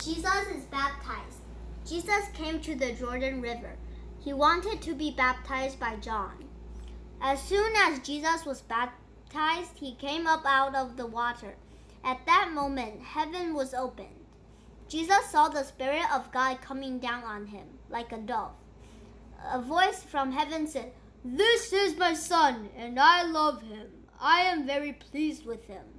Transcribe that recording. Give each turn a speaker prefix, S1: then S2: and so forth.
S1: Jesus is baptized. Jesus came to the Jordan River. He wanted to be baptized by John. As soon as Jesus was baptized, he came up out of the water. At that moment, heaven was opened. Jesus saw the Spirit of God coming down on him, like a dove. A voice from heaven said, "This is my Son, and I love him. I am very pleased with him."